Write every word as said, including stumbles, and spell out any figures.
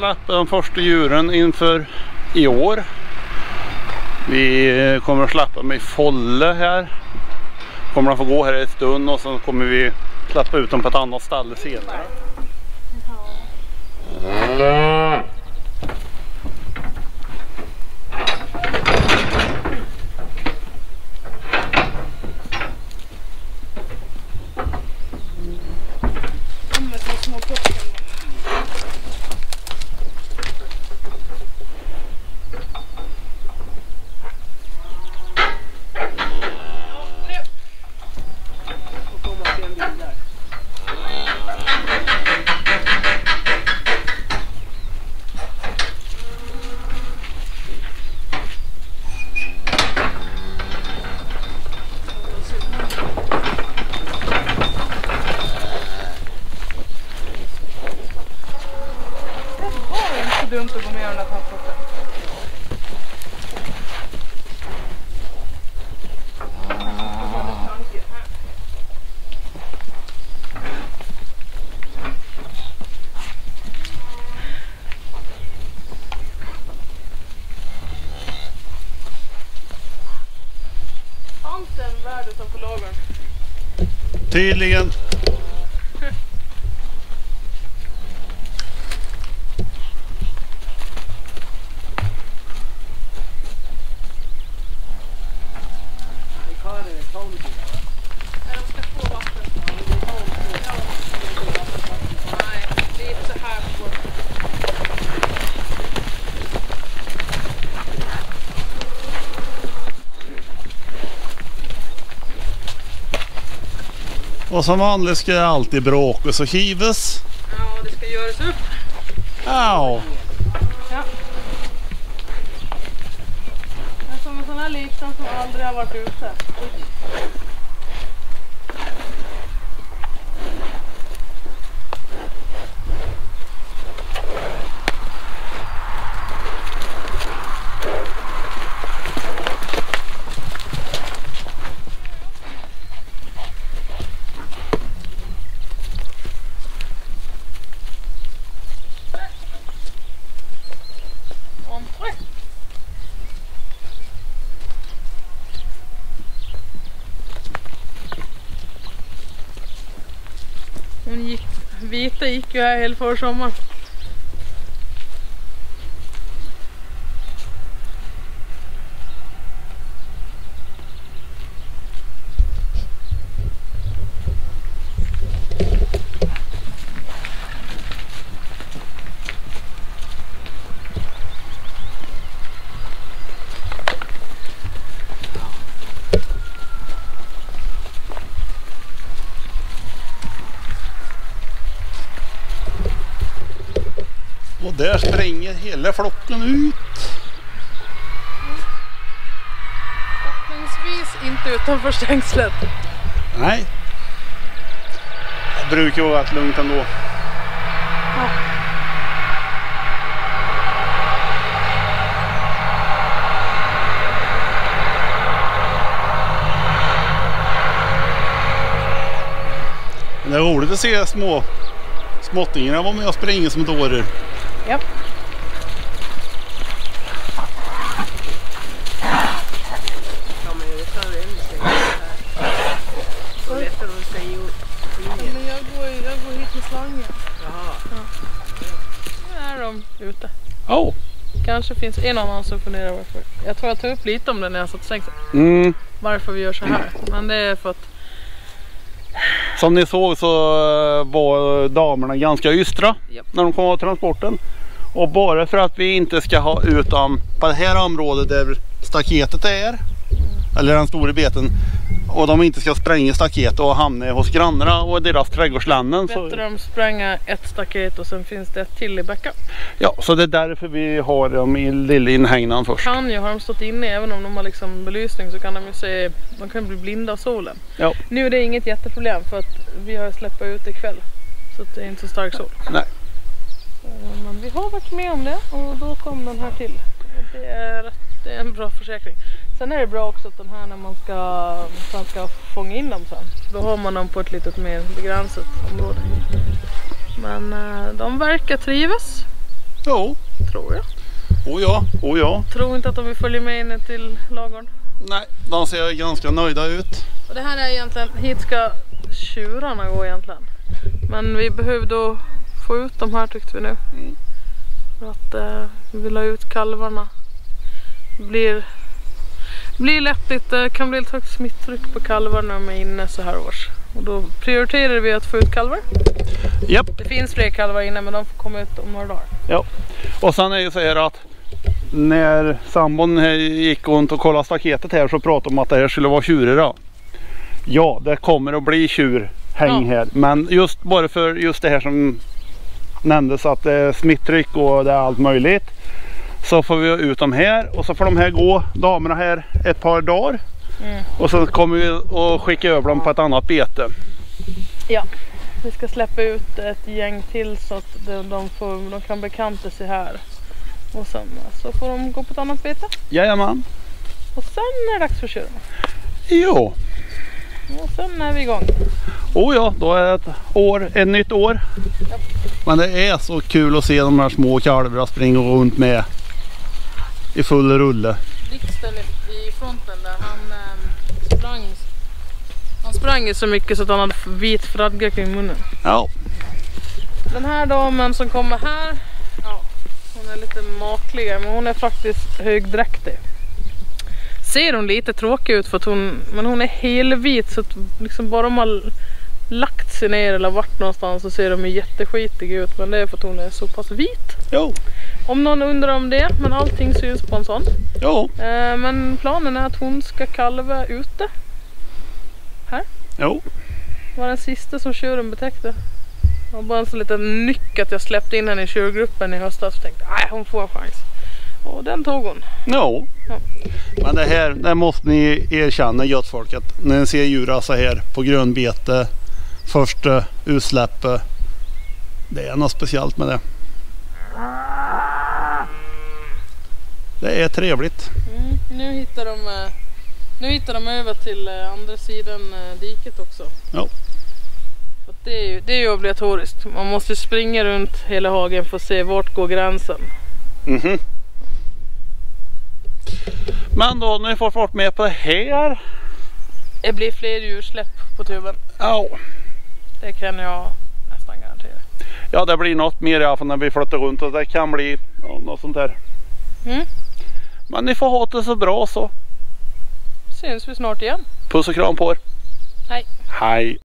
släppa de första djuren inför i år. Vi kommer att släppa med folle här. Kommer att få gå här en stund och så kommer vi släppa ut dem på ett annat ställe senare. Mm. Dumt att gå med den här transporten. Fanns det en värld utanför lagren? Tydligen. Och som vanligt ska jag alltid bråkas och kivas. Ja, det ska göras upp. Ja. Ja. Det är som en sån här liknande som aldrig har varit ute. Hon gick, vita gick ju här hela för sommaren. Och där springer hela flocken ut. Förhoppningsvis inte utanför stängslet. Nej. Det brukar vara rätt lugnt ändå. Ja. Det är roligt att se små småttingarna var med och springer som dårar. Ja. Ja, men det tar en sig här. Så letar de sig ju in. Men jag går, jag går hit med slangen. Jaha. Ja. Nu är de ute. Oh. Kanske finns en annan som funderar varför. Jag tror jag tog upp lite om det när jag satt stängsel. Mm. Varför vi gör så här. Men det är för att... Som ni såg så var damerna ganska ystra Yep. när de kom av transporten. Och bara för att vi inte ska ha ut dem på det här området där staketet är, mm. eller den stora beten, och de inte ska spränga staket och hamna hos grannarna och deras trädgårdslännen. Bättre så... de spränga ett staket och sen finns det ett till i backup. Ja, så det är därför vi har dem i lilla inhägnaden först. Kan ju, har de stått inne, även om de har liksom belysning, så kan de ju se, de kan bli blinda av solen. Ja. Nu är det inget jätteproblem för att vi har släppt ut ikväll. Så att det är inte så stark sol. Nej. Men vi har varit med om det och då kom den här till. Det är, det är en bra försäkring. Sen är det bra också att de här när man ska, man ska fånga in dem sen. Då har man dem på ett litet mer begränsat område. Men de verkar trivas. Jo. Tror jag. Oh ja, oh ja. Tror inte att de vill följa med in till lagården. Nej, de ser ganska nöjda ut. Och det här är egentligen, hit ska tjurarna gå egentligen. Men vi behövde få ut de här tyckte vi nu. Mm. För att eh, vi vill ha ut kalvarna. Det blir, blir lätt lite, kan bli ett högt smittryck på kalvar när de är inne så här års. Och då prioriterar vi att få ut kalvar. Japp. Det finns fler kalvar inne men de får komma ut om några dagar. Ja. Och sen är det ju så här att när sambon här gick runt och kollade staketet här så pratade de om att det här skulle vara tjurar då. Ja, det kommer att bli tjurhäng Ja. här. Men just bara för just det här som nämndes att det är smittryck och det är allt möjligt. Så får vi ut dem här och så får de här gå, damerna här, ett par dagar. Mm. Och så kommer vi att skicka över dem på ett annat bete. Ja, vi ska släppa ut ett gäng till så att de, de, får, de kan bekanta sig här. Och sen så får de gå på ett annat bete. Jajamän. Och sen är det dags för tjurarna. Jo. Och sen är vi igång. Oh ja, då är det ett år, ett nytt år. Ja. Men det är så kul att se de här små kalvarna springa runt med i full rulle. Blixten i fronten där han eh, sprang. Han sprang så mycket så att han hade vit fradga kring munnen. Ja. Den här damen som kommer här, ja, hon är lite makligare men hon är faktiskt högdräktig. Ser hon lite tråkig ut för att hon, men hon är helvit så att liksom bara de har lagt sig ner eller varit någonstans så ser de jätteskitig ut, men det är för att hon är så pass vit. Jo. Om någon undrar om det, men allting syns på en sån. Jo. Eh, men planen är att hon ska kalva ute. Här. Jo. Var den sista som tjuren betäckte. Det var bara en sån liten nyck att jag släppte in henne i tjurgruppen i höstas och tänkte nej hon får en chans. Och den tog hon. Jo. Ja. Men det här, det måste ni erkänna gött folk att när ni ser djur så här på grönbete första utsläppet, det är något speciellt med det. Det är trevligt. Mm, nu hittar de eh, nu hittar de över till eh, andra sidan eh, diket också. Ja. För att det är ju det är ju obligatoriskt. Man måste springa runt hela hagen för att se vart går gränsen. Mhm. Men då när vi får fart med på det här. Det blir fler djursläpp på tuben. Ja. Det kan jag nästan garantera. Ja, det blir något mer i alla fall när vi flyttar runt och det kan bli ja, något sånt där. Mm. Men ni får ha det så bra så. Syns vi snart igen. Puss och kram på er. Hej. Hej.